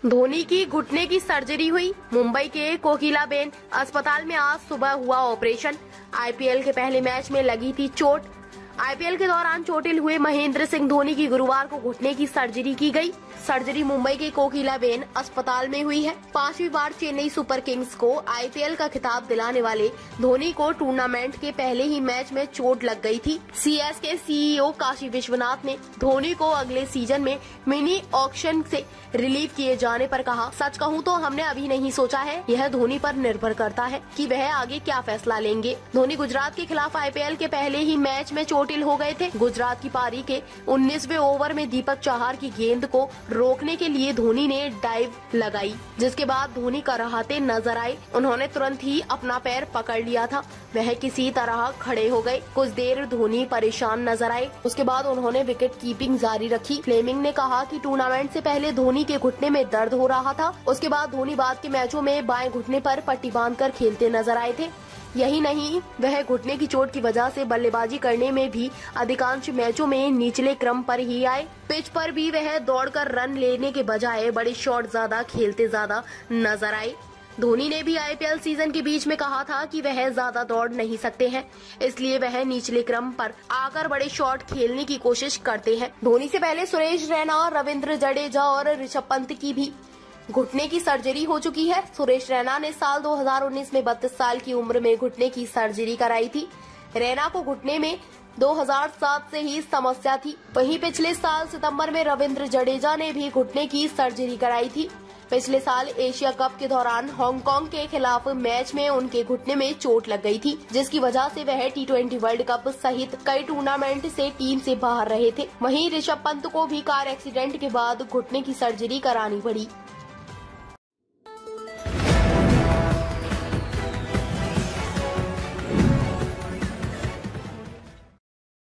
धोनी की घुटने की सर्जरी हुई। मुंबई के कोकिलाबेन अस्पताल में आज सुबह हुआ ऑपरेशन। आईपीएल के पहले मैच में लगी थी चोट। आईपीएल के दौरान चोटिल हुए महेंद्र सिंह धोनी की गुरुवार को घुटने की सर्जरी की गई। सर्जरी मुंबई के कोकिलाबेन अस्पताल में हुई है। 5वीं बार चेन्नई सुपर किंग्स को आईपीएल का खिताब दिलाने वाले धोनी को टूर्नामेंट के पहले ही मैच में चोट लग गई थी। सीएसके सीईओ काशी विश्वनाथ ने धोनी को अगले सीजन में मिनी ऑक्शन से रिलीव किए जाने पर कहा, सच कहूं तो हमने अभी नहीं सोचा है। यह धोनी पर निर्भर करता है कि वह आगे क्या फैसला लेंगे। धोनी गुजरात के खिलाफ आईपीएल के पहले ही मैच में चोटिल हो गए थे। गुजरात की पारी के 19वें ओवर में दीपक चाहर की गेंद को रोकने के लिए धोनी ने डाइव लगाई, जिसके बाद धोनी कराहते नजर आए। उन्होंने तुरंत ही अपना पैर पकड़ लिया था। वह किसी तरह खड़े हो गए। कुछ देर धोनी परेशान नजर आए। उसके बाद उन्होंने विकेट कीपिंग जारी रखी। फ्लेमिंग ने कहा कि टूर्नामेंट से पहले धोनी के घुटने में दर्द हो रहा था। उसके बाद धोनी बाद के मैचों में बाएं घुटने पर पट्टी बांधकर खेलते नजर आए थे। यही नहीं, वह घुटने की चोट की वजह से बल्लेबाजी करने में भी अधिकांश मैचों में निचले क्रम पर ही आए। पिच पर भी वह दौड़कर रन लेने के बजाय बड़े शॉट ज्यादा खेलते ज्यादा नजर आए। धोनी ने भी आईपीएल सीजन के बीच में कहा था कि वह ज्यादा दौड़ नहीं सकते हैं, इसलिए वह निचले क्रम पर आकर बड़े शॉट खेलने की कोशिश करते हैं। धोनी से पहले सुरेश रैना, रविंद्र जडेजा और ऋषभ पंत की भी घुटने की सर्जरी हो चुकी है। सुरेश रैना ने साल 2019 में 32 साल की उम्र में घुटने की सर्जरी कराई थी। रैना को घुटने में 2007 से ही समस्या थी। वहीं पिछले साल सितंबर में रविंद्र जडेजा ने भी घुटने की सर्जरी कराई थी। पिछले साल एशिया कप के दौरान हांगकांग के खिलाफ मैच में उनके घुटने में चोट लग गई थी, जिसकी वजह से वह T20 वर्ल्ड कप सहित कई टूर्नामेंट से टीम से बाहर रहे थे। वहीं ऋषभ पंत को भी कार एक्सीडेंट के बाद घुटने की सर्जरी करानी पड़ी।